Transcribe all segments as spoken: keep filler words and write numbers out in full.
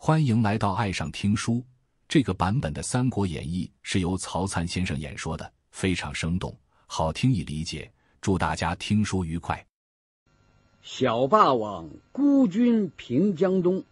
欢迎来到爱上听书。这个版本的《三国演义》是由曹灿先生演说的，非常生动，好听易理解。祝大家听书愉快。 小霸王孤军平江东。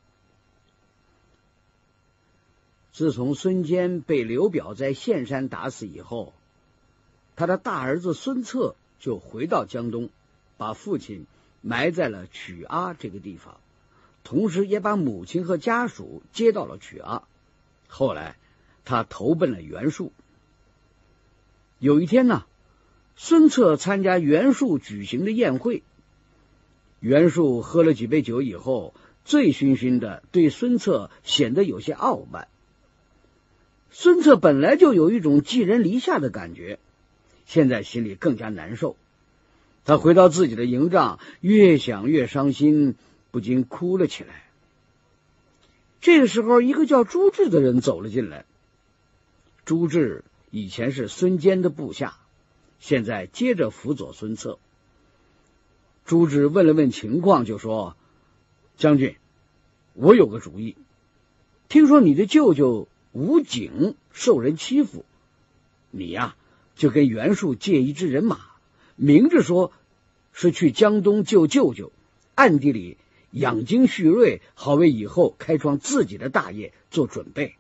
自从孙坚被刘表在岘山打死以后，他的大儿子孙策就回到江东，把父亲埋在了曲阿这个地方，同时也把母亲和家属接到了曲阿。后来他投奔了袁术。有一天呢，孙策参加袁术举行的宴会，袁术喝了几杯酒以后，醉醺醺的，对孙策显得有些傲慢。孙策本来就有一种寄人篱下的感觉，现在心里更加难受。他回到自己的营帐，越想越伤心，不禁哭了起来。这个时候，一个叫朱治的人走了进来。朱治以前是孙坚的部下，现在接着辅佐孙策。朱治问了问情况，就说：将军，我有个主意，听说你的舅舅吴景受人欺负，你呀就跟袁术借一支人马，明着说是去江东救舅舅，暗地里养精蓄锐，好为以后开创自己的大业做准备。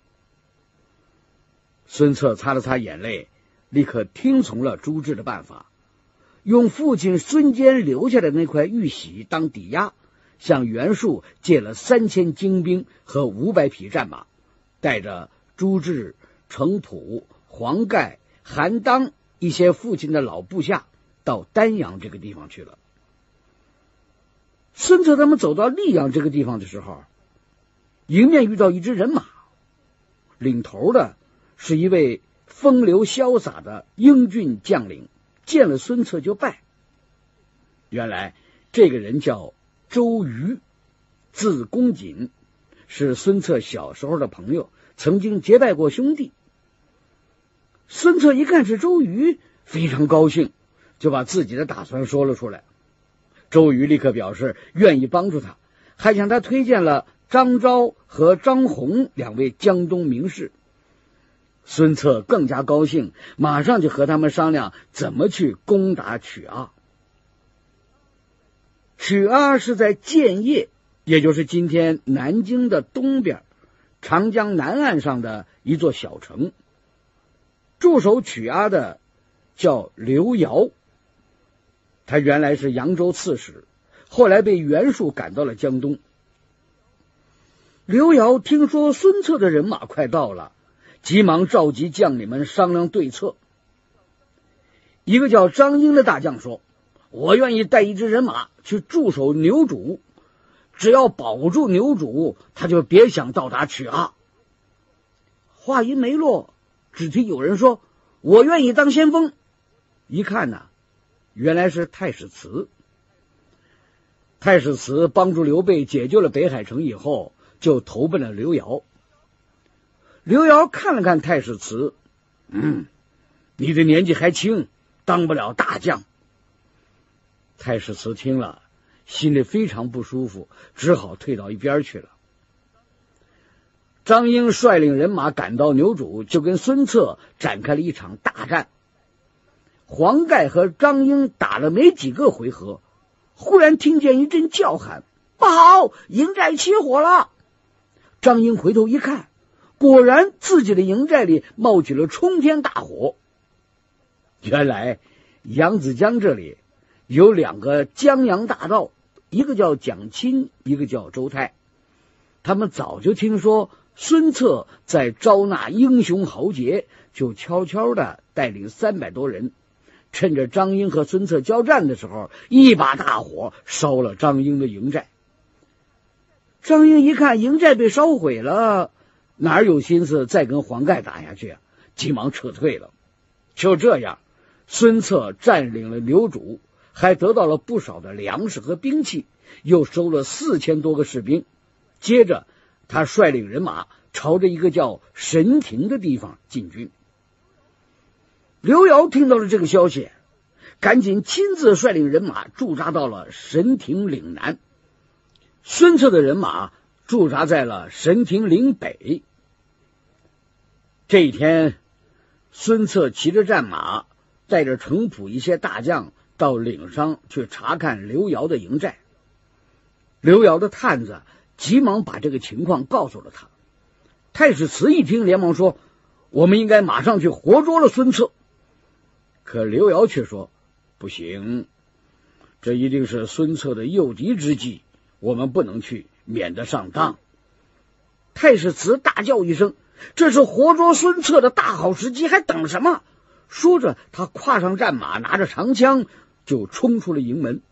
孙策擦了擦眼泪，立刻听从了朱治的办法，用父亲孙坚留下的那块玉玺当抵押，向袁术借了三千精兵和五百匹战马，带着朱治、程普、黄盖、韩当一些父亲的老部下到丹阳这个地方去了。孙策他们走到溧阳这个地方的时候，迎面遇到一支人马，领头的是一位风流潇洒的英俊将领，见了孙策就拜。原来这个人叫周瑜，字公瑾，是孙策小时候的朋友，曾经结拜过兄弟。孙策一看是周瑜，非常高兴，就把自己的打算说了出来。周瑜立刻表示愿意帮助他，还向他推荐了张昭和张宏两位江东名士。孙策更加高兴，马上就和他们商量怎么去攻打曲阿。曲阿是在建业，也就是今天南京的东边，长江南岸上的一座小城。驻守曲阿的叫刘繇，他原来是扬州刺史，后来被袁术赶到了江东。刘繇听说孙策的人马快到了，急忙召集将领们商量对策。一个叫张英的大将说：我愿意带一支人马去驻守牛渚，只要保住牛渚，他就别想到达曲阿。话音没落，只听有人说：我愿意当先锋。一看呢，原来是太史慈。太史慈帮助刘备解救了北海城以后，就投奔了刘繇。刘繇看了看太史慈，嗯，你的年纪还轻，当不了大将。太史慈听了，心里非常不舒服，只好退到一边去了。张英率领人马赶到牛渚，就跟孙策展开了一场大战。黄盖和张英打了没几个回合，忽然听见一阵叫喊：不好，营寨起火了！张英回头一看，果然自己的营寨里冒起了冲天大火。原来扬子江这里有两个江洋大盗，一个叫蒋钦，一个叫周泰。他们早就听说孙策在招纳英雄豪杰，就悄悄地带领三百多人，趁着张英和孙策交战的时候，一把大火烧了张英的营寨。张英一看营寨被烧毁了，哪有心思再跟黄盖打下去啊，急忙撤退了。就这样，孙策占领了牛渚，还得到了不少的粮食和兵器，又收了四千多个士兵。接着他率领人马朝着一个叫神亭的地方进军。刘繇听到了这个消息，赶紧亲自率领人马驻扎到了神亭岭南。孙策的人马驻扎在了神亭岭北。这一天，孙策骑着战马，带着程普一些大将到岭上去查看刘繇的营寨。刘繇的探子急忙把这个情况告诉了他。太史慈一听，连忙说：“我们应该马上去活捉了孙策。”可刘繇却说：“不行，这一定是孙策的诱敌之计，我们不能去，免得上当。”太史慈大叫一声：“这是活捉孙策的大好时机，还等什么？”说着，他跨上战马，拿着长枪就冲出了营门。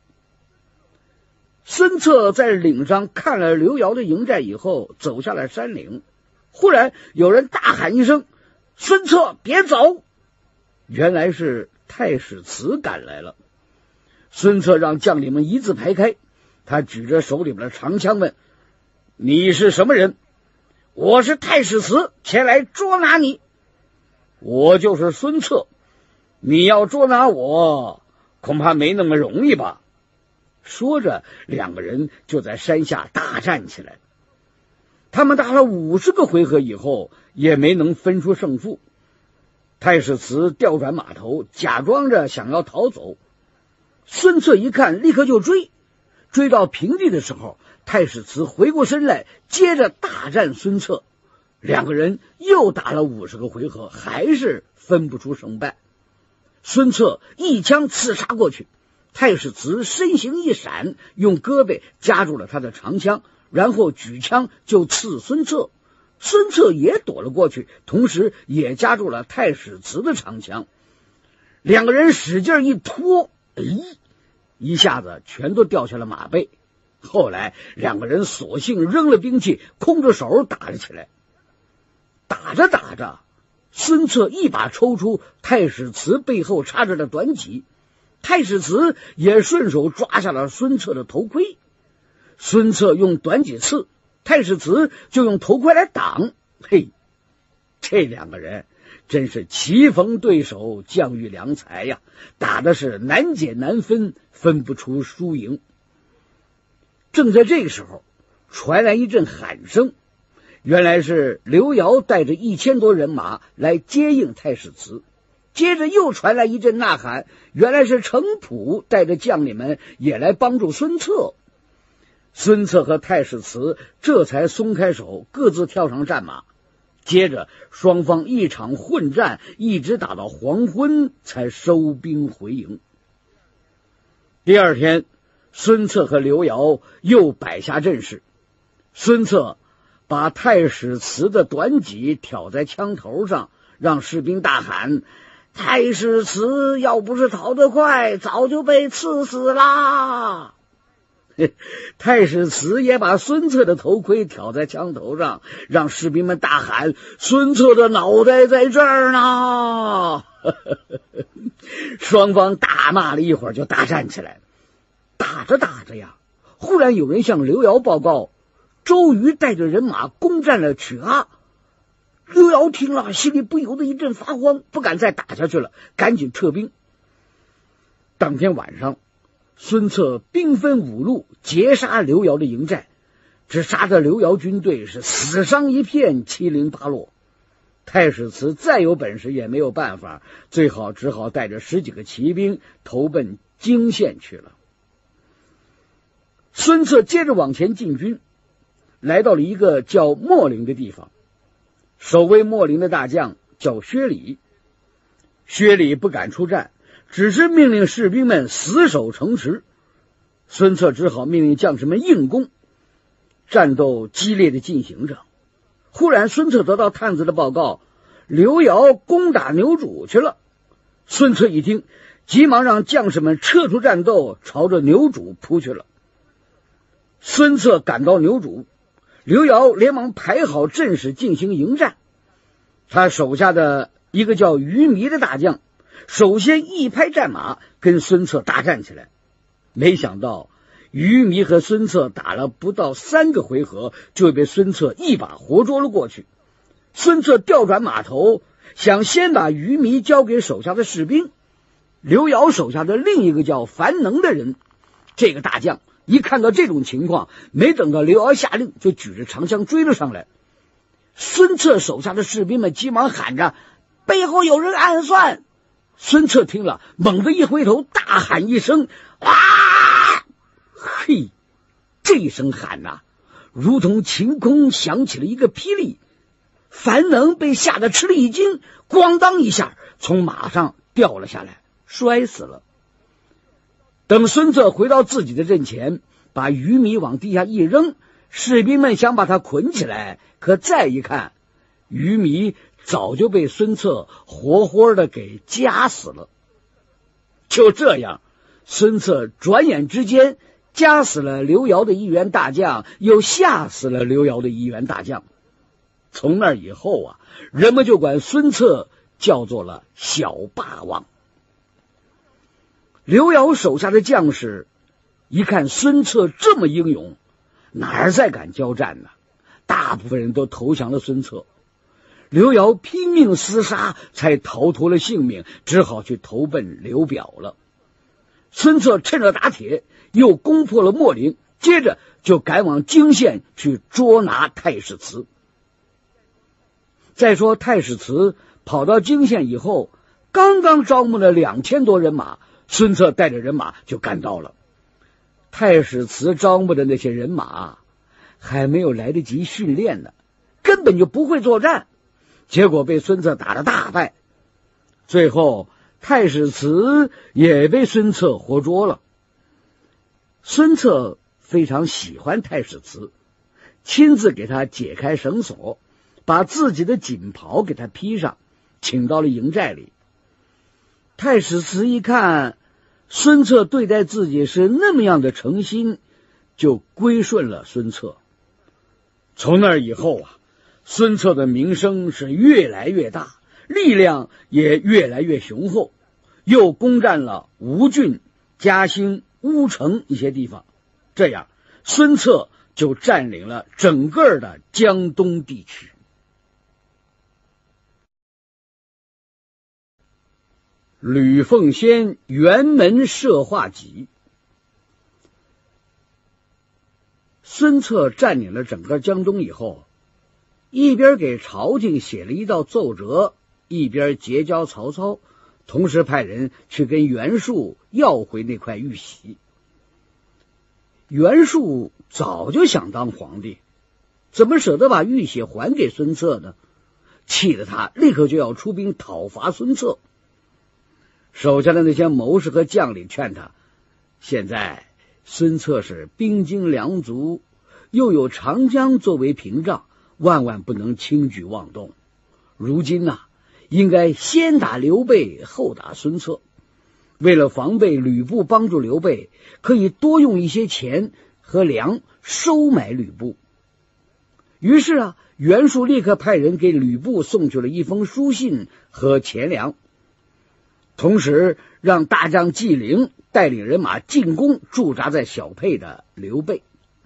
孙策在岭上看了刘繇的营寨以后，走下了山岭。忽然有人大喊一声：“孙策，别走！”原来是太史慈赶来了。孙策让将领们一字排开，他举着手里边的长枪问：“你是什么人？”“我是太史慈，前来捉拿你。”“我就是孙策，你要捉拿我，恐怕没那么容易吧？”说着，两个人就在山下大战起来。他们打了五十个回合以后，也没能分出胜负。太史慈调转马头，假装着想要逃走。孙策一看，立刻就追。追到平地的时候，太史慈回过身来，接着大战孙策。两个人又打了五十个回合，还是分不出胜败。孙策一枪刺杀过去，太史慈身形一闪，用胳膊夹住了他的长枪，然后举枪就刺孙策。孙策也躲了过去，同时也夹住了太史慈的长枪。两个人使劲一拖，哎，一下子全都掉下了马背。后来两个人索性扔了兵器，空着手打了起来。打着打着，孙策一把抽出太史慈背后插着的短戟，太史慈也顺手抓下了孙策的头盔。孙策用短戟刺，太史慈就用头盔来挡。嘿，这两个人真是棋逢对手，将遇良才呀，打的是难解难分，分不出输赢。正在这个时候，传来一阵喊声，原来是刘繇带着一千多人马来接应太史慈。接着又传来一阵呐喊，原来是程普带着将领们也来帮助孙策。孙策和太史慈这才松开手，各自跳上战马。接着双方一场混战，一直打到黄昏才收兵回营。第二天，孙策和刘繇又摆下阵势。孙策把太史慈的短戟挑在枪头上，让士兵大喊：“太史慈要不是逃得快，早就被刺死啦！”太史慈也把孙策的头盔挑在枪头上，让士兵们大喊：“孙策的脑袋在这儿呢！”双方大骂了一会儿，就大战起来。打着打着呀，忽然有人向刘繇报告，周瑜带着人马攻占了曲阿。刘繇听了，心里不由得一阵发慌，不敢再打下去了，赶紧撤兵。当天晚上，孙策兵分五路截杀刘繇的营寨，只杀得刘繇军队是死伤一片，七零八落。太史慈再有本事也没有办法，最好只好带着十几个骑兵投奔泾县去了。孙策接着往前进军，来到了一个叫秣陵的地方。守卫秣陵的大将叫薛礼。薛礼不敢出战，只是命令士兵们死守城池。孙策只好命令将士们硬攻。战斗激烈的进行着。忽然孙策得到探子的报告，刘繇攻打牛渚去了。孙策一听，急忙让将士们撤出战斗，朝着牛渚扑去了。孙策赶到牛渚，刘繇连忙排好阵势进行迎战。他手下的一个叫于弥的大将首先一拍战马，跟孙策大战起来。没想到于弥和孙策打了不到三个回合，就被孙策一把活捉了过去。孙策调转马头，想先把于弥交给手下的士兵。刘繇手下的另一个叫樊能的人，这个大将一看到这种情况，没等到刘繇下令，就举着长枪追了上来。孙策手下的士兵们急忙喊着：“背后有人暗算！”孙策听了，猛地一回头，大喊一声：“啊！”嘿，这一声喊呐、啊，如同晴空响起了一个霹雳。樊能被吓得吃了一惊，咣当一下从马上掉了下来，摔死了。等孙策回到自己的阵前，把鱼米往地下一扔，士兵们想把他捆起来，可再一看，鱼米早就被孙策活活的给夹死了。就这样，孙策转眼之间夹死了刘繇的一员大将，又吓死了刘繇的一员大将。从那以后啊，人们就管孙策叫做了小霸王。刘繇手下的将士一看孙策这么英勇，哪再敢交战呢？大部分人都投降了孙策。刘繇拼命厮杀，才逃脱了性命，只好去投奔刘表了。孙策趁热打铁，又攻破了秣陵，接着就赶往泾县去捉拿太史慈。再说太史慈跑到泾县以后，刚刚招募了两千多人马，孙策带着人马就赶到了。太史慈招募的那些人马还没有来得及训练呢，根本就不会作战，结果被孙策打得大败。最后太史慈也被孙策活捉了。孙策非常喜欢太史慈，亲自给他解开绳索，把自己的锦袍给他披上，请到了营寨里。太史慈一看孙策对待自己是那么样的诚心，就归顺了孙策。从那以后啊，孙策的名声是越来越大，力量也越来越雄厚，又攻占了吴郡、嘉兴、乌城一些地方。这样，孙策就占领了整个的江东地区。吕奉先辕门射画戟。孙策占领了整个江东以后，一边给朝廷写了一道奏折，一边结交曹操，同时派人去跟袁术要回那块玉玺。袁术早就想当皇帝，怎么舍得把玉玺还给孙策呢？气得他立刻就要出兵讨伐孙策。手下的那些谋士和将领劝他，现在孙策是兵精粮足，又有长江作为屏障，万万不能轻举妄动。如今呐、啊，应该先打刘备，后打孙策。为了防备吕布帮助刘备，可以多用一些钱和粮收买吕布。于是啊，袁术立刻派人给吕布送去了一封书信和钱粮，同时让大将纪灵带领人马进攻驻扎在小沛的刘备。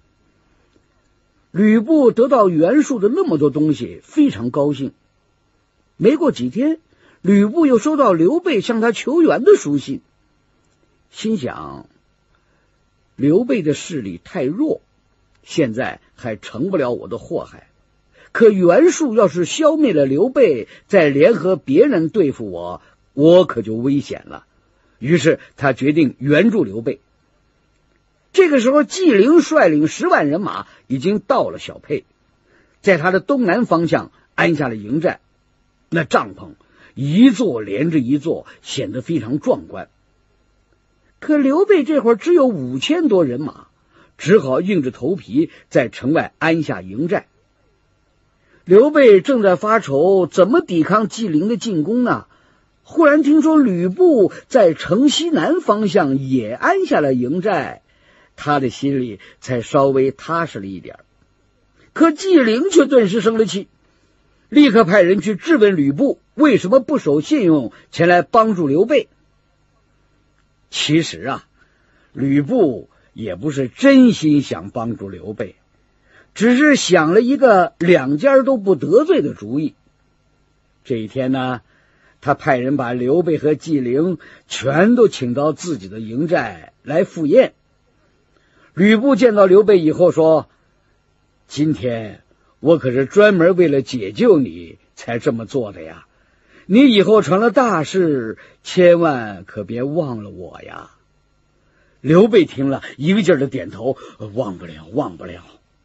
吕布得到袁术的那么多东西，非常高兴。没过几天，吕布又收到刘备向他求援的书信，心想刘备的势力太弱，现在还成不了我的祸害。可袁术要是消灭了刘备，再联合别人对付我，我可就危险了。于是他决定援助刘备。这个时候，纪灵率领十万人马已经到了小沛，在他的东南方向安下了营寨。那帐篷一座连着一座，显得非常壮观。可刘备这会儿只有五千多人马，只好硬着头皮在城外安下营寨。刘备正在发愁怎么抵抗纪灵的进攻呢，忽然听说吕布在城西南方向也安下了营寨，他的心里才稍微踏实了一点。可纪灵却顿时生了气，立刻派人去质问吕布为什么不守信用前来帮助刘备。其实啊，吕布也不是真心想帮助刘备，只是想了一个两家都不得罪的主意。这一天呢，他派人把刘备和纪灵全都请到自己的营寨来赴宴。 吕布见到刘备以后说：“今天我可是专门为了解救你才这么做的呀，你以后成了大事，千万可别忘了我呀。”刘备听了一个劲儿的点头：“忘不了，忘不了。”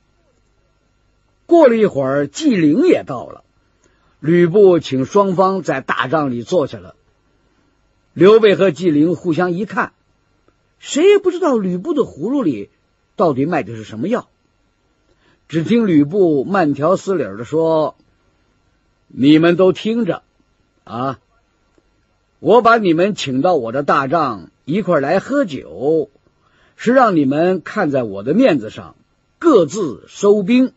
过了一会儿，纪灵也到了，吕布请双方在大帐里坐下了。刘备和纪灵互相一看，谁也不知道吕布的葫芦里到底卖的是什么药。只听吕布慢条斯理的说：“你们都听着啊，我把你们请到我的大帐一块来喝酒，是让你们看在我的面子上，各自收兵。”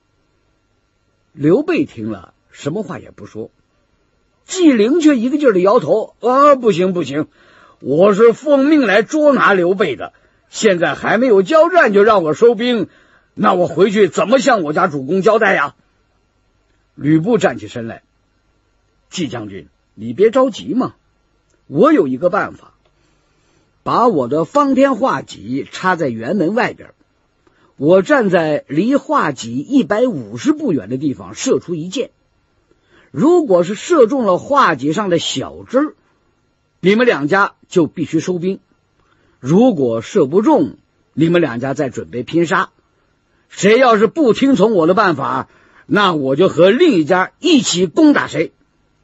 刘备听了什么话也不说，纪灵却一个劲儿的摇头：“啊，不行不行，我是奉命来捉拿刘备的，现在还没有交战就让我收兵，那我回去怎么向我家主公交代呀？”吕布站起身来：“纪将军，你别着急嘛，我有一个办法，把我的方天画戟插在辕门外边，我站在离画戟一百五十步远的地方射出一箭，如果是射中了画戟上的小枝儿，你们两家就必须收兵；如果射不中，你们两家再准备拼杀。谁要是不听从我的办法，那我就和另一家一起攻打谁。”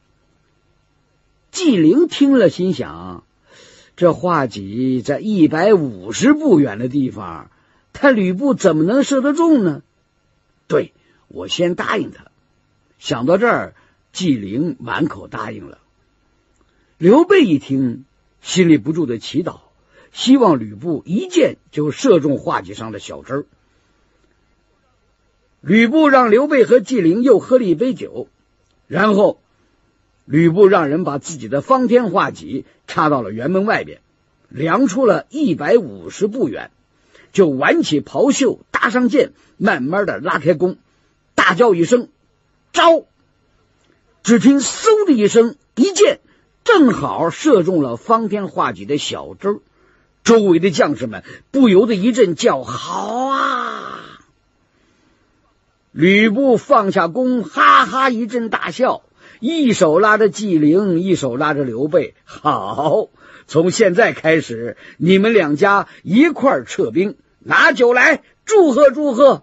纪灵听了心想，这画戟在一百五十步远的地方，他吕布怎么能射得中呢？对，我先答应他。想到这儿，纪灵满口答应了。刘备一听，心里不住的祈祷，希望吕布一箭就射中画戟上的小枝儿。吕布让刘备和纪灵又喝了一杯酒，然后吕布让人把自己的方天画戟插到了辕门外边，量出了一百五十步远，就挽起袍袖，搭上箭，慢慢的拉开弓，大叫一声：“招！”只听嗖的一声，一箭正好射中了方天画戟的小枝儿，周围的将士们不由得一阵叫好啊！吕布放下弓，哈哈一阵大笑，一手拉着纪灵，一手拉着刘备：“好，从现在开始，你们两家一块儿撤兵，拿酒来，祝贺祝贺。”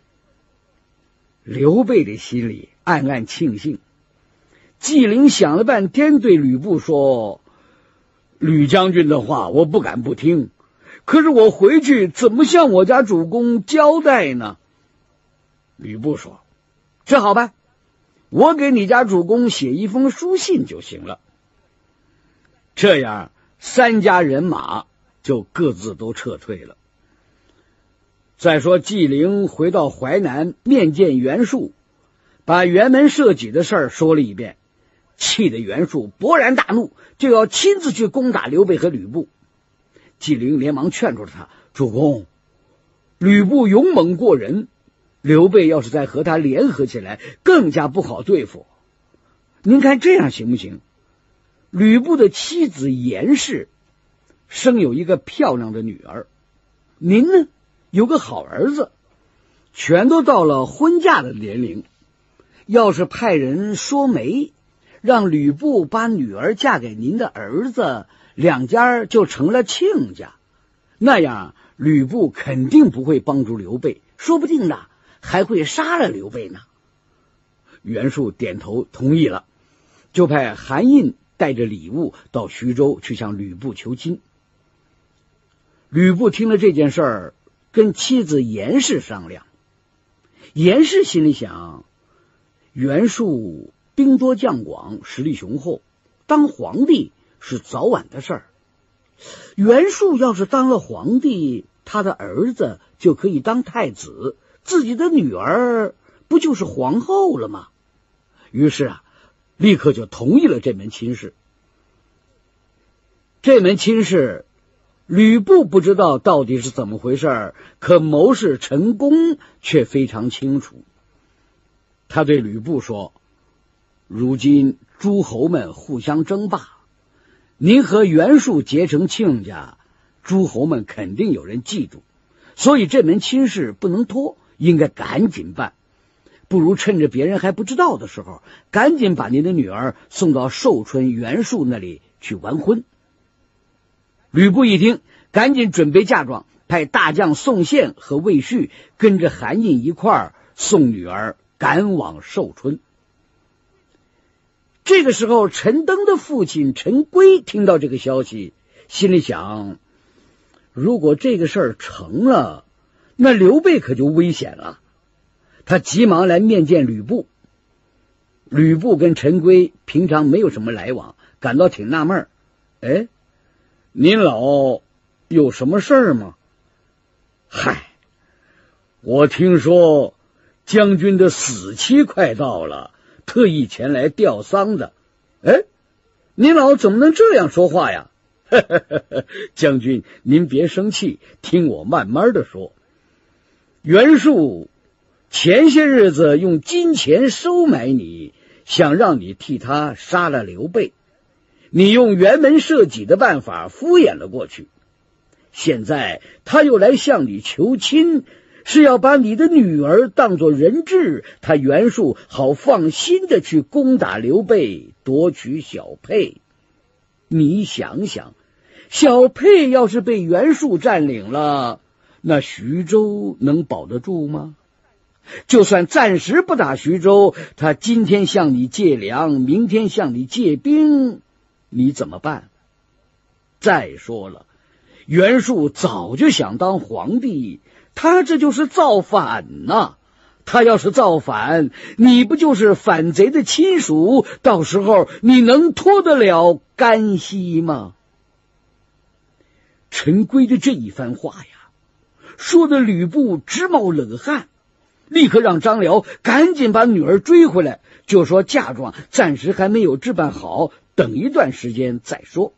刘备的心里暗暗庆幸。纪灵想了半天，对吕布说：“吕将军的话我不敢不听，可是我回去怎么向我家主公交代呢？”吕布说：“这好办，我给你家主公写一封书信就行了。”这样三家人马就各自都撤退了。再说纪灵回到淮南面见袁术，把辕门射戟的事儿说了一遍，气得袁术勃然大怒，就要亲自去攻打刘备和吕布。纪灵连忙劝住了他：“主公，吕布勇猛过人，刘备要是再和他联合起来，更加不好对付。您看这样行不行？吕布的妻子严氏生有一个漂亮的女儿，您呢有个好儿子，全都到了婚嫁的年龄，要是派人说媒，让吕布把女儿嫁给您的儿子，两家就成了亲家，那样吕布肯定不会帮助刘备，说不定呢还会杀了刘备呢。”袁术点头同意了，就派韩印带着礼物到徐州去向吕布求亲。吕布听了这件事儿，跟妻子严氏商量。严氏心里想，袁术兵多将广，实力雄厚，当皇帝是早晚的事儿。袁术要是当了皇帝，他的儿子就可以当太子，自己的女儿不就是皇后了吗？于是啊，立刻就同意了这门亲事。这门亲事吕布不知道到底是怎么回事，可谋士陈宫却非常清楚。他对吕布说：“如今诸侯们互相争霸，您和袁术结成亲家，诸侯们肯定有人嫉妒， 所以这门亲事不能拖，应该赶紧办。不如趁着别人还不知道的时候，赶紧把您的女儿送到寿春袁术那里去完婚。吕布一听，赶紧准备嫁妆，派大将宋宪和魏续跟着韩印一块儿送女儿赶往寿春。这个时候，陈登的父亲陈规听到这个消息，心里想，如果这个事儿成了，那刘备可就危险了。他急忙来面见吕布。吕布跟陈规平常没有什么来往，感到挺纳闷儿。哎，您老有什么事儿吗？嗨，我听说将军的死期快到了，特意前来吊丧的。哎，您老怎么能这样说话呀？将军您别生气，听我慢慢的说。袁术前些日子用金钱收买你，想让你替他杀了刘备，你用辕门射戟的办法敷衍了过去。现在他又来向你求亲，是要把你的女儿当作人质，他袁术好放心的去攻打刘备，夺取小沛。你想想，小沛要是被袁术占领了，那徐州能保得住吗？就算暂时不打徐州，他今天向你借粮，明天向你借兵，你怎么办？再说了，袁术早就想当皇帝，他这就是造反呐！他要是造反，你不就是反贼的亲属？到时候你能脱得了干系吗？陈规的这一番话呀，说的吕布直冒冷汗，立刻让张辽赶紧把女儿追回来，就说嫁妆暂时还没有置办好，等一段时间再说。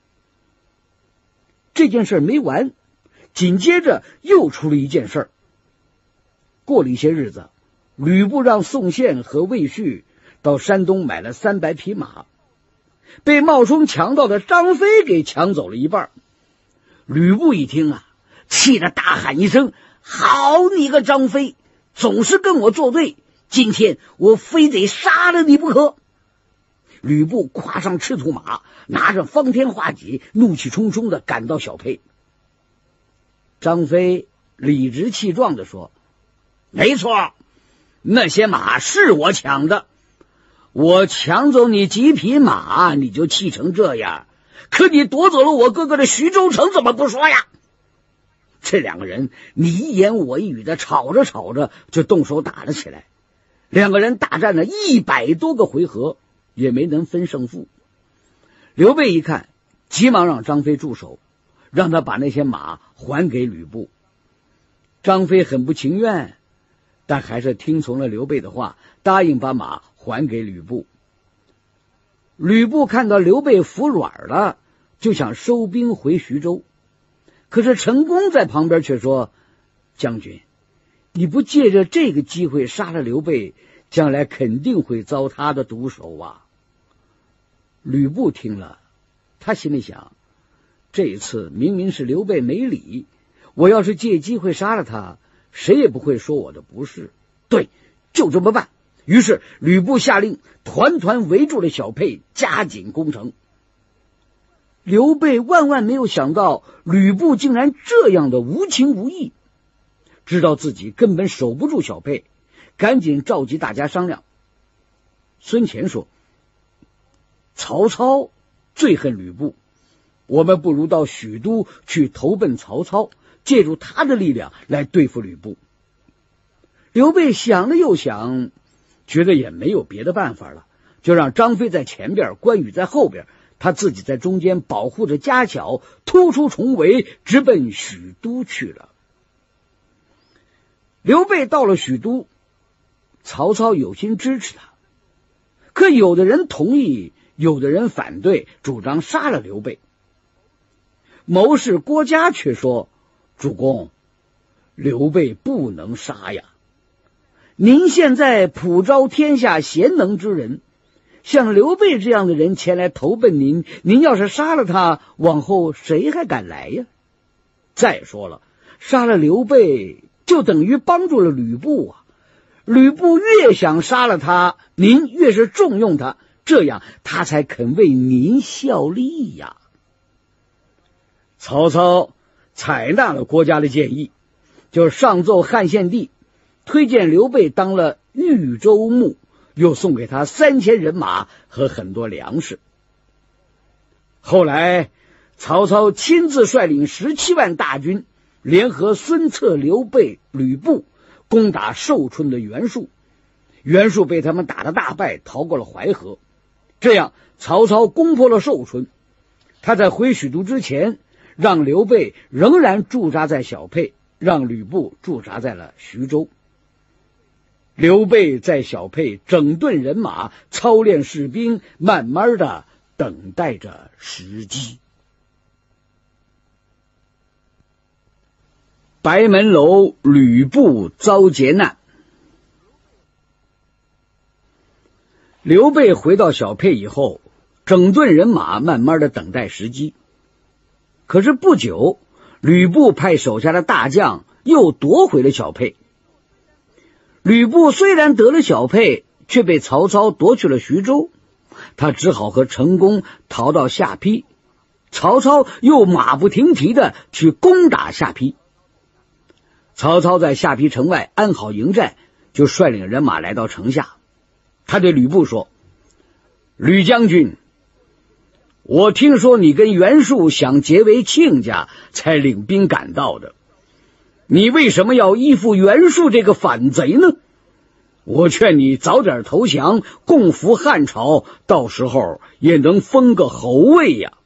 这件事没完，紧接着又出了一件事。过了一些日子，吕布让宋宪和魏续到山东买了三百匹马，被冒充强盗的张飞给抢走了一半。吕布一听啊，气得大喊一声：好你个张飞，总是跟我作对，今天我非得杀了你不可。吕布跨上赤兔马，拿着方天画戟，怒气冲冲地赶到小沛。张飞理直气壮地说：没错，那些马是我抢的，我抢走你几匹马，你就气成这样，可你夺走了我哥哥的徐州城，怎么不说呀？这两个人你一言我一语的吵着吵着就动手打了起来，两个人大战了一百多个回合，也没能分胜负。刘备一看，急忙让张飞住手，让他把那些马还给吕布。张飞很不情愿，但还是听从了刘备的话，答应把马还给吕布。吕布看到刘备服软了，就想收兵回徐州。可是陈宫在旁边却说：将军，你不借着这个机会杀了刘备，将来肯定会遭他的毒手啊。吕布听了，他心里想，这一次明明是刘备没理，我要是借机会杀了他，谁也不会说我的不是。对，就这么办。于是吕布下令，团团围住了小沛，加紧攻城。刘备万万没有想到吕布竟然这样的无情无义，知道自己根本守不住小沛，赶紧召集大家商量。孙乾说：曹操最恨吕布，我们不如到许都去投奔曹操，借助他的力量来对付吕布。刘备想了又想，觉得也没有别的办法了，就让张飞在前边，关羽在后边，他自己在中间保护着家巧，突出重围，直奔许都去了。刘备到了许都，曹操有心支持他，可有的人同意，有的人反对，主张杀了刘备。谋士郭嘉却说：主公，刘备不能杀呀，您现在普招天下贤能之人，像刘备这样的人前来投奔您，您要是杀了他，往后谁还敢来呀？再说了， 杀了刘备，就等于帮助了吕布啊。吕布越想杀了他，您越是重用他，这样他才肯为您效力呀。曹操采纳了国家的建议，就上奏汉献帝，推荐刘备当了豫州牧，又送给他三千人马和很多粮食。后来曹操亲自率领十七万大军，联合孙策、刘备、吕布，攻打寿春的袁术。袁术被他们打得大败，逃过了淮河。这样曹操攻破了寿春。他在回许都之前，让刘备仍然驻扎在小沛，让吕布驻扎在了徐州。刘备在小沛整顿人马，操练士兵，慢慢的等待着时机。白门楼吕布遭劫难。刘备回到小沛以后，整顿人马，慢慢的等待时机。可是不久，吕布派手下的大将又夺回了小沛。吕布虽然得了小沛，却被曹操夺去了徐州，他只好和陈宫逃到下邳。曹操又马不停蹄的去攻打下邳。曹操在下邳城外安好营寨，就率领人马来到城下。他对吕布说：吕将军，我听说你跟袁术想结为亲家，才领兵赶到的。你为什么要依附袁术这个反贼呢？我劝你早点投降，共扶汉朝，到时候也能封个侯位呀。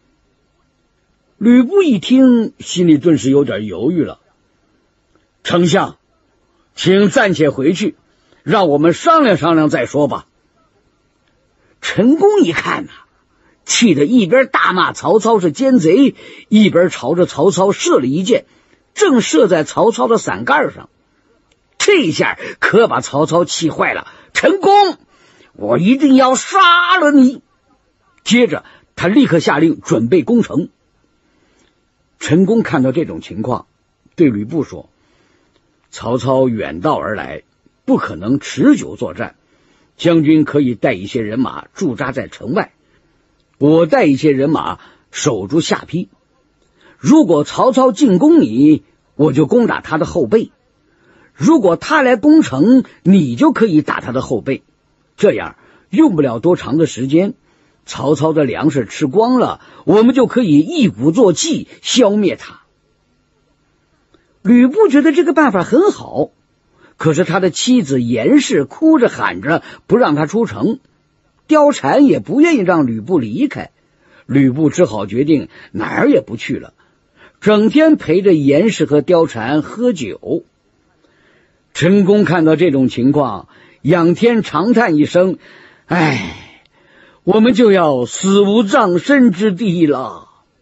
吕布一听，心里顿时有点犹豫了。丞相，请暂且回去，让我们商量商量再说吧。陈宫一看呐、啊，气得一边大骂曹操是奸贼，一边朝着曹操射了一箭，正射在曹操的伞盖上。这下可把曹操气坏了。陈宫，我一定要杀了你！接着他立刻下令准备攻城。陈宫看到这种情况，对吕布说：曹操远道而来，不可能持久作战，将军可以带一些人马驻扎在城外，我带一些人马守住下邳。如果曹操进攻你，我就攻打他的后背；如果他来攻城，你就可以打他的后背。这样用不了多长的时间，曹操的粮食吃光了，我们就可以一鼓作气消灭他。吕布觉得这个办法很好，可是他的妻子严氏哭着喊着不让他出城，貂蝉也不愿意让吕布离开。吕布只好决定哪儿也不去了，整天陪着严氏和貂蝉喝酒。陈宫看到这种情况，仰天长叹一声：唉，我们就要死无葬身之地了。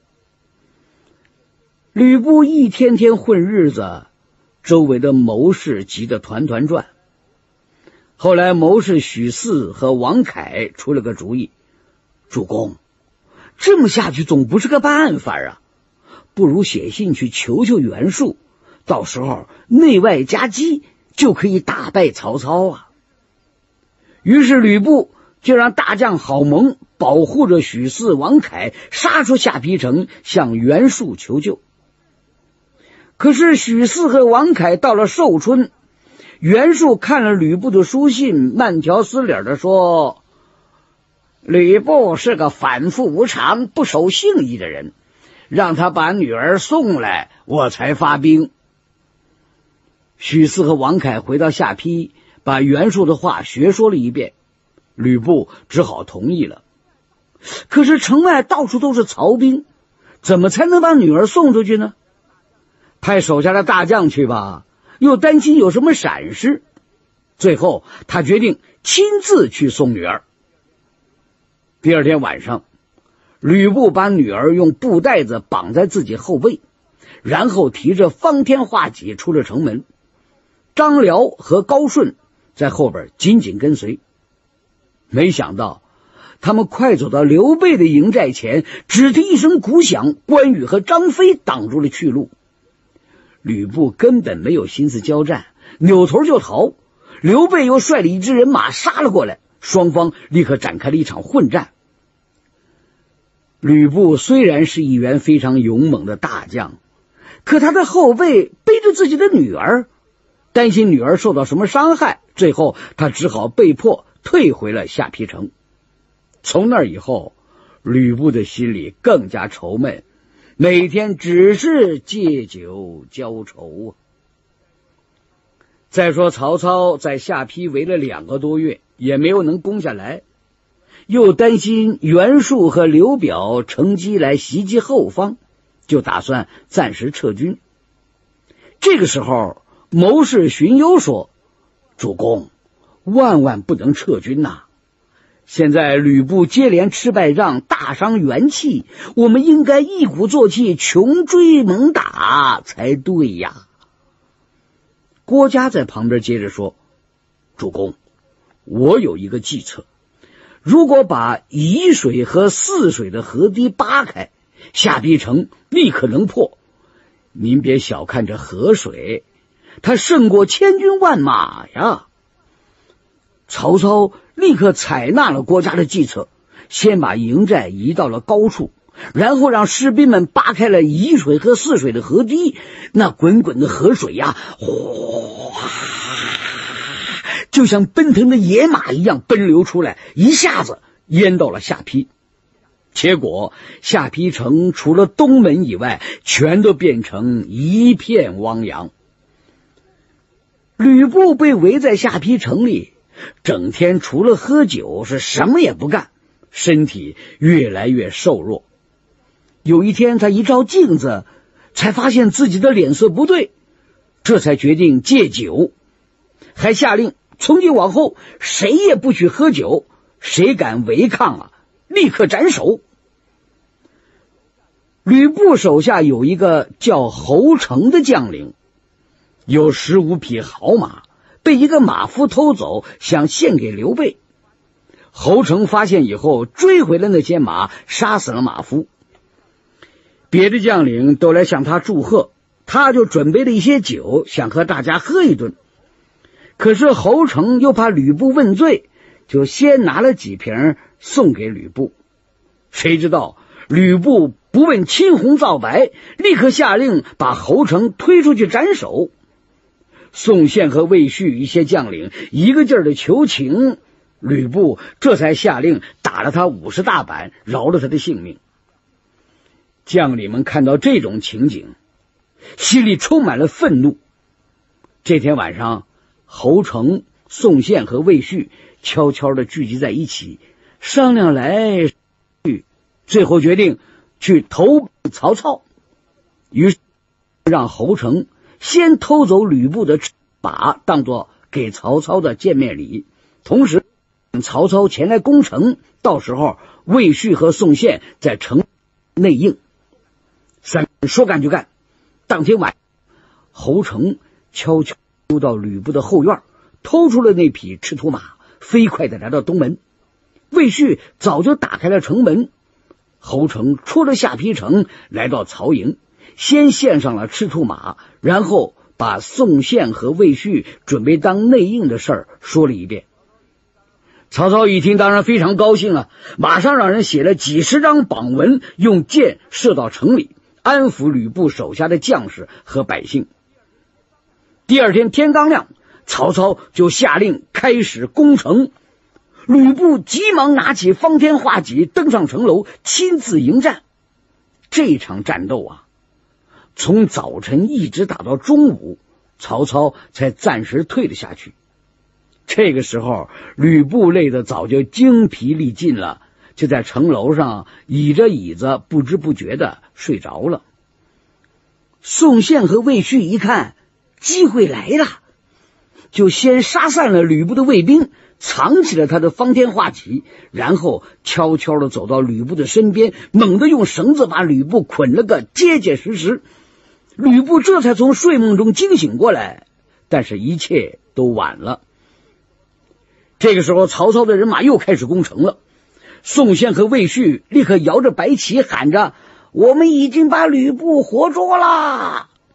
吕布一天天混日子，周围的谋士急得团团转。后来谋士许嗣和王凯出了个主意：主公，这么下去总不是个办法啊，不如写信去求求袁术，到时候内外夹击，就可以打败曹操啊。于是吕布就让大将郝萌保护着许嗣、王凯，杀出下邳城，向袁术求救。可是许嗣和王凯到了寿春，袁术看了吕布的书信，慢条斯理的说：吕布是个反复无常、不守信义的人，让他把女儿送来，我才发兵。许嗣和王凯回到下邳，把袁术的话学说了一遍，吕布只好同意了。可是城外到处都是曹兵，怎么才能把女儿送出去呢？派手下的大将去吧，又担心有什么闪失。最后他决定亲自去送女儿。第二天晚上，吕布把女儿用布袋子绑在自己后背，然后提着方天画戟出了城门。张辽和高顺在后边紧紧跟随。没想到他们快走到刘备的营寨前，只听一声鼓响，关羽和张飞挡住了去路。 吕布根本没有心思交战，扭头就逃。刘备又率了一支人马杀了过来，双方立刻展开了一场混战。吕布虽然是一员非常勇猛的大将，可他的后背背着自己的女儿，担心女儿受到什么伤害，最后他只好被迫退回了下邳城。从那以后，吕布的心里更加愁闷，每天只是借酒浇愁。再说曹操在下邳围了两个多月，也没有能攻下来，又担心袁术和刘表乘机来袭击后方，就打算暂时撤军。这个时候，谋士荀攸说：“主公，万万不能撤军呐！现在吕布接连吃败仗，大伤元气，我们应该一鼓作气，穷追猛打才对呀。”郭嘉在旁边接着说：“主公，我有一个计策，如果把沂水和泗水的河堤扒开，下邳城立刻能破。您别小看这河水，它胜过千军万马呀。”曹操立刻采纳了郭嘉的计策，先把营寨移到了高处，然后让士兵们扒开了沂水和泗水的河堤，那滚滚的河水呀，哗，就像奔腾的野马一样奔流出来，一下子淹到了下邳。结果下邳城除了东门以外，全都变成一片汪洋。吕布被围在下邳城里，整天除了喝酒是什么也不干，身体越来越瘦弱。有一天他一照镜子，才发现自己的脸色不对，这才决定戒酒，还下令从今往后谁也不许喝酒，谁敢违抗啊，立刻斩首。吕布手下有一个叫侯成的将领，有十五匹好马，被一个马夫偷走，想献给刘备。侯成发现以后，追回了那些马，杀死了马夫。别的将领都来向他祝贺，他就准备了一些酒，想和大家喝一顿。可是侯成又怕吕布问罪，就先拿了几瓶送给吕布。谁知道吕布不问青红皂白，立刻下令把侯成推出去斩首。宋宪和魏续一些将领一个劲儿的求情，吕布这才下令打了他五十大板，饶了他的性命。将领们看到这种情景，心里充满了愤怒。这天晚上，侯成、宋宪和魏续悄悄地聚集在一起，商量来去，最后决定去投曹操。于是让侯成先偷走吕布的马，当作给曹操的见面礼，同时曹操前来攻城，到时候魏续和宋宪在城内应。三人说干就干。当天晚上，侯成悄悄溜到吕布的后院，偷出了那匹赤兔马，飞快地来到东门。魏续早就打开了城门。侯成出了下邳城，来到曹营，先献上了赤兔马，然后把宋宪和魏续准备当内应的事儿说了一遍。曹操一听当然非常高兴啊，马上让人写了几十张榜文，用箭射到城里，安抚吕布手下的将士和百姓。第二天天刚亮，曹操就下令开始攻城。吕布急忙拿起方天画戟，登上城楼，亲自迎战。这场战斗啊，从早晨一直打到中午，曹操才暂时退了下去。这个时候，吕布累得早就精疲力尽了，就在城楼上倚着椅子，不知不觉的睡着了。宋宪和魏续一看机会来了，就先杀散了吕布的卫兵，藏起了他的方天画戟，然后悄悄地走到吕布的身边，猛地用绳子把吕布捆了个结结实实。吕布这才从睡梦中惊醒过来，但是一切都晚了。这个时候，曹操的人马又开始攻城了。宋宪和魏续立刻摇着白旗喊着：“我们已经把吕布活捉了！”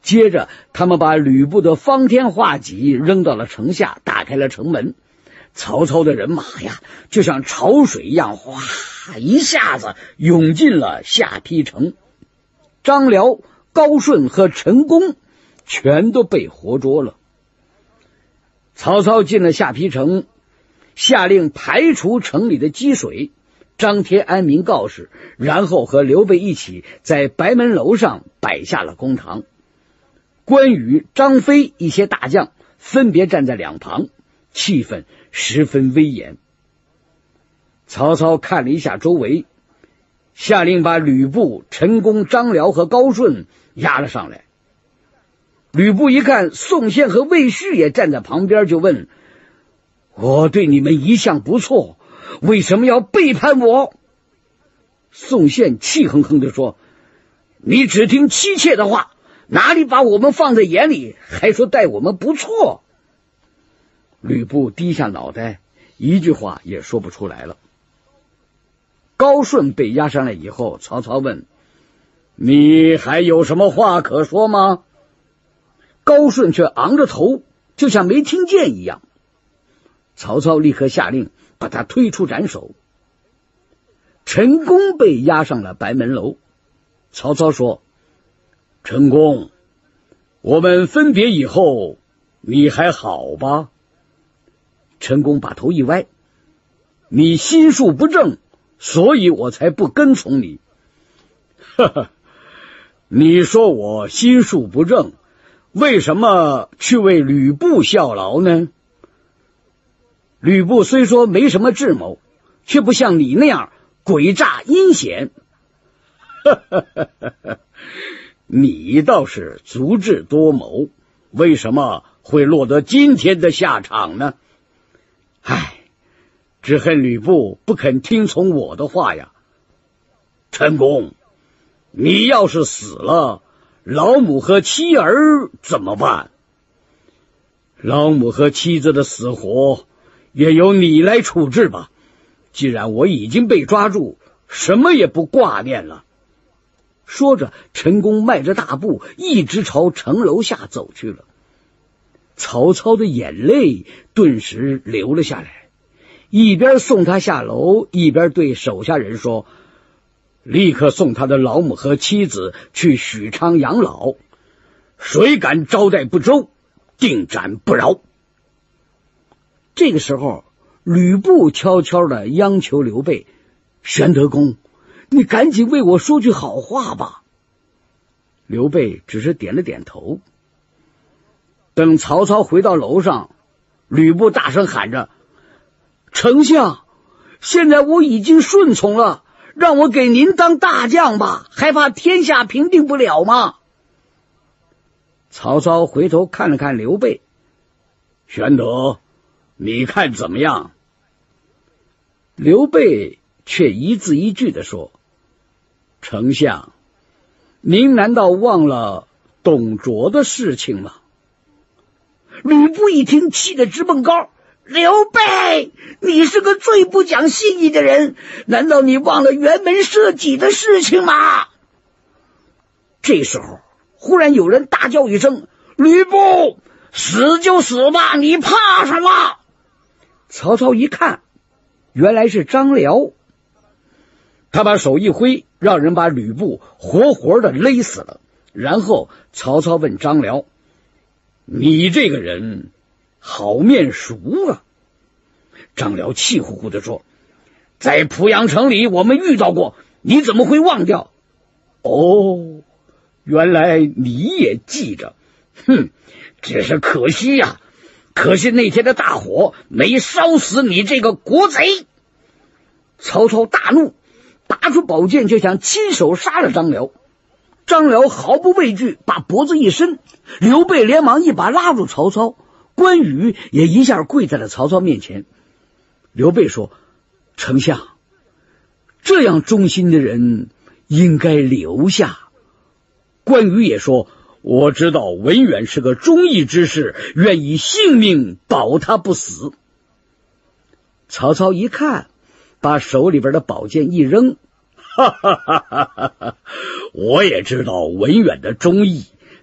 接着，他们把吕布的方天画戟扔到了城下，打开了城门。曹操的人马呀，就像潮水一样，哗，一下子涌进了下邳城。张辽、高顺和陈宫全都被活捉了。曹操进了下邳城，下令排除城里的积水，张贴安民告示，然后和刘备一起在白门楼上摆下了公堂。关羽、张飞一些大将分别站在两旁，气氛十分威严。曹操看了一下周围，下令把吕布、陈宫、张辽和高顺押了上来。吕布一看宋宪和魏续也站在旁边，就问：我对你们一向不错，为什么要背叛我？宋宪气哼哼地说：你只听妻妾的话，哪里把我们放在眼里，还说待我们不错？吕布低下脑袋，一句话也说不出来了。高顺被押上来以后，曹操问：你还有什么话可说吗？高顺却昂着头，就像没听见一样。曹操立刻下令把他推出斩首。陈宫被押上了白门楼。曹操说：陈宫，我们分别以后，你还好吧？陈宫把头一歪：你心术不正，所以我才不跟从你。哈哈，你说我心术不正，为什么去为吕布效劳呢？吕布虽说没什么智谋，却不像你那样诡诈阴险。哈哈哈哈哈，你倒是足智多谋，为什么会落得今天的下场呢？唉，只恨吕布不肯听从我的话呀。陈宫，你要是死了，老母和妻儿怎么办？老母和妻子的死活也由你来处置吧。既然我已经被抓住，什么也不挂念了。说着，陈宫迈着大步一直朝城楼下走去了。曹操的眼泪顿时流了下来，一边送他下楼，一边对手下人说：立刻送他的老母和妻子去许昌养老，谁敢招待不周，定斩不饶。这个时候，吕布悄悄地央求刘备：玄德公，你赶紧为我说句好话吧。刘备只是点了点头。等曹操回到楼上，吕布大声喊着：丞相，现在我已经顺从了，让我给您当大将吧，还怕天下平定不了吗？曹操回头看了看刘备：玄德，你看怎么样？刘备却一字一句地说：丞相，您难道忘了董卓的事情吗？吕布一听，气得直蹦高：刘备，你是个最不讲信义的人，难道你忘了辕门射戟的事情吗？这时候忽然有人大叫一声：吕布，死就死吧，你怕什么？曹操一看，原来是张辽。他把手一挥，让人把吕布活活的勒死了。然后曹操问张辽：你这个人好面熟啊？张辽气呼呼地说：在濮阳城里我们遇到过，你怎么会忘掉？哦，原来你也记着。哼，只是可惜呀、啊，可惜那天的大火没烧死你这个国贼。曹操大怒，拔出宝剑就想亲手杀了张辽。张辽毫不畏惧，把脖子一伸，刘备连忙一把拉住曹操，关羽也一下跪在了曹操面前。刘备说：丞相，这样忠心的人应该留下。关羽也说：我知道文远是个忠义之士，愿以性命保他不死。曹操一看，把手里边的宝剑一扔：哈哈哈哈哈！我也知道文远的忠义，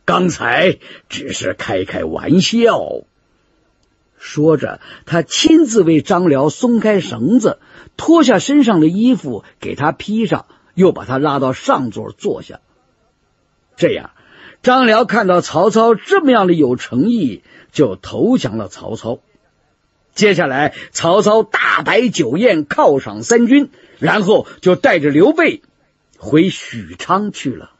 刚才只是开开玩笑。说着，他亲自为张辽松开绳子，脱下身上的衣服给他披上，又把他拉到上座坐下。这样，张辽看到曹操这么样的有诚意，就投降了曹操。接下来，曹操大摆酒宴，犒赏三军，然后就带着刘备回许昌去了。